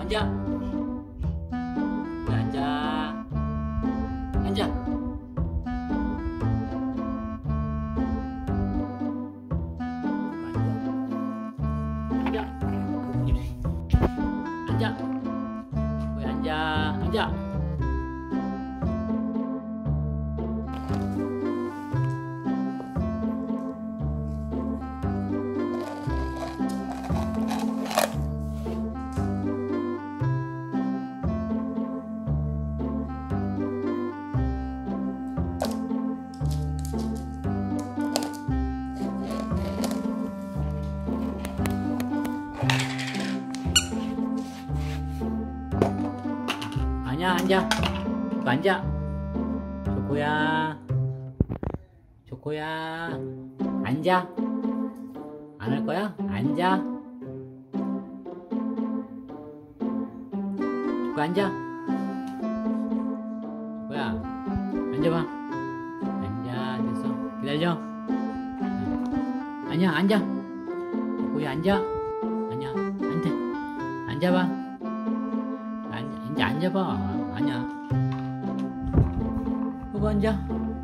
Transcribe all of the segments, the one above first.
앉아. 앉아. 앉아. 앉아. 앉아. 왜 앉아? 앉아. 아니야, 앉아. 앉아. 조코야. 조코야. 앉아. 안 할 거야? 앉아. 조코 앉아. 조코야. 앉아봐. 앉아. 됐어. 기다려. 아니야, 앉아. 조코야, 앉아. 아니야, 안 돼. 앉아봐. 이제 앉아봐. 아니야. 그거 앉아.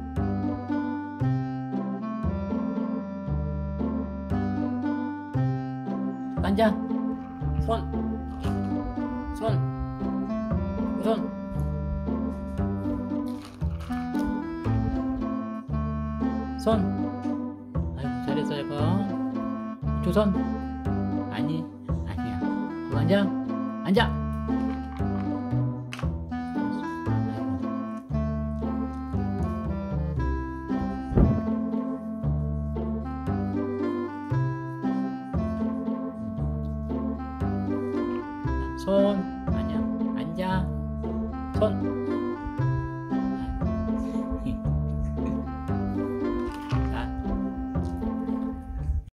앉아. 손. 손. 손. 손. 아이고, 잘했어, 이거. 두 손. 아니, 아니야. 그거 앉아. 앉아. 손. 아니야. 앉아. 손.